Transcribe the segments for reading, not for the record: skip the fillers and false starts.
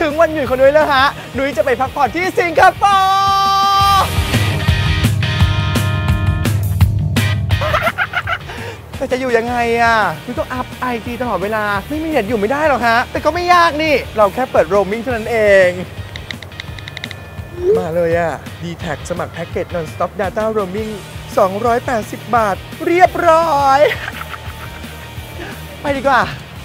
ถึงวันหยุดของนุ้ยแล้วฮะนุ้ยจะไปพักผ่อนที่สิงคโปร์แต่จะอยู่ยังไงอ่ะนุ้ยต้องอัพไอจีตลอดเวลาไม่มีเน็ตอยู่ไม่ได้หรอกฮะแต่ก็ไม่ยากนี่เราแค่เปิดโรมมิ่งเท่านั้นเองมาเลยอ่ะ D-Tag สมัครแพ็กเกจ Non-Stop Data Roaming 280 บาทเรียบร้อยไปดีกว่า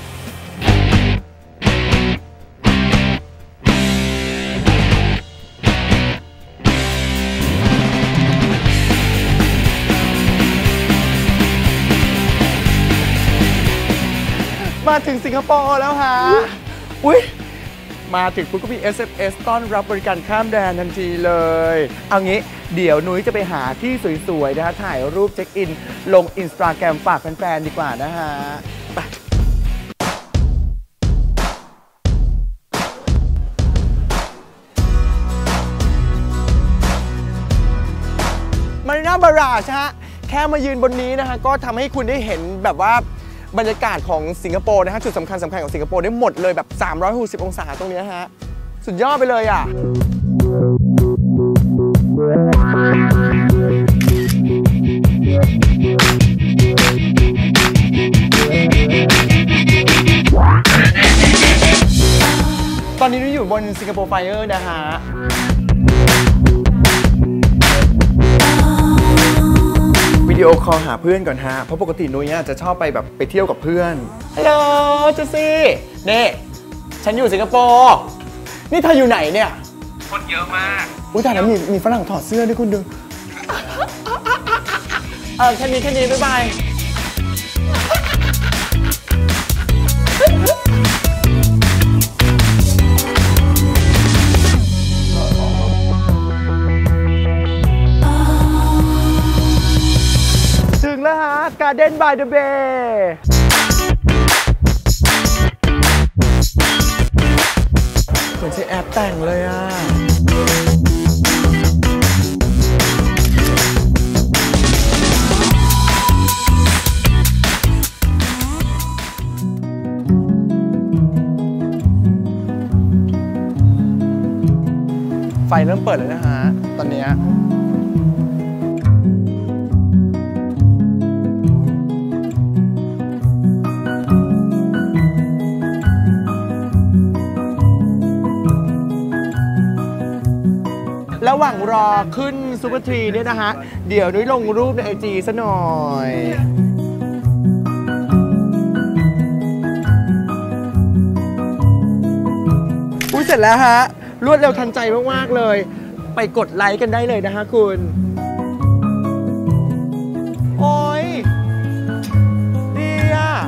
มาถึงสิงคโปร์แล้วฮะอุ๊ยมาถึงปุ๊บก็มี SMS ต้อนรับบริการข้ามแดนทันทีเลยเอางี้เดี๋ยวนุ้ยจะไปหาที่สวยๆนะฮะถ่ายรูปเช็คอินลง Instagram ฝากแฟนๆดีกว่านะฮะไปมารีนาบาราชฮะแค่มายืนบนนี้นะฮะก็ทำให้คุณได้เห็นแบบว่าบรรยากาศของสิงคโปร์นะฮะจุดสำคัญของสิงคโปร์ได้หมดเลยแบบ360องศาตรงนี้ฮะสุดยอดไปเลยอ่ะตอนนี้เราอยู่บนสิงคโปร์ไฟเออร์นะฮะวิดีโอคอลหาเพื่อนก่อนฮะเพราะปกตินุ้ยจะชอบไปเที่ยวกับเพื่อนฮัลโหลเจสซี่นี่ฉันอยู่สิงคโปร์นี่เธออยู่ไหนเนี่ยคนเยอะมากอุ้ยแต่แล้วมีฝรั่งถอดเสื้อด้วยคุณดูแค่นี้บ๊ายบายถึงแล้วฮะ Garden by the Bay เหมือนใช้แอปแต่งเลยอ่ะไฟเริ่มเปิดเลยนะฮะตอนนี้ระหว่างรอขึ้นซูเปอร์ทรีเนี่ยนะฮะเดี๋ยวนุ้ยลงรูปในไอจีซะหน่อยอุ้ยเสร็จแล้วฮะรวดเร็วทันใจมากๆเลยไปกดไลค์กันได้เลยนะฮะคุณโอ้ยดีอ่ะ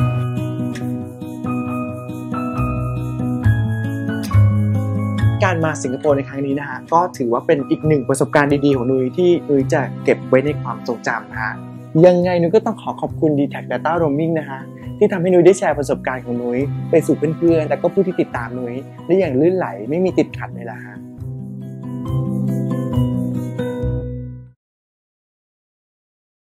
การมาสิงคโปร์ในครั้งนี้นะฮะก็ถือว่าเป็นอีกหนึ่งประสบการณ์ดีๆของนุ้ยที่นุ้ยจะเก็บไว้ในความทรงจำฮะยังไงนุ้ยก็ต้องขอบคุณ D-Tag Data Roaming นะฮะที่ทำให้นุ้ยได้แชร์ประสบการณ์ของนุ้ยไปสู่เพื่อนๆแต่ก็ผู้ที่ติดตามนุ้ยได้อย่างลื่นไหลไม่มีติดขัดเลยล่ะฮะ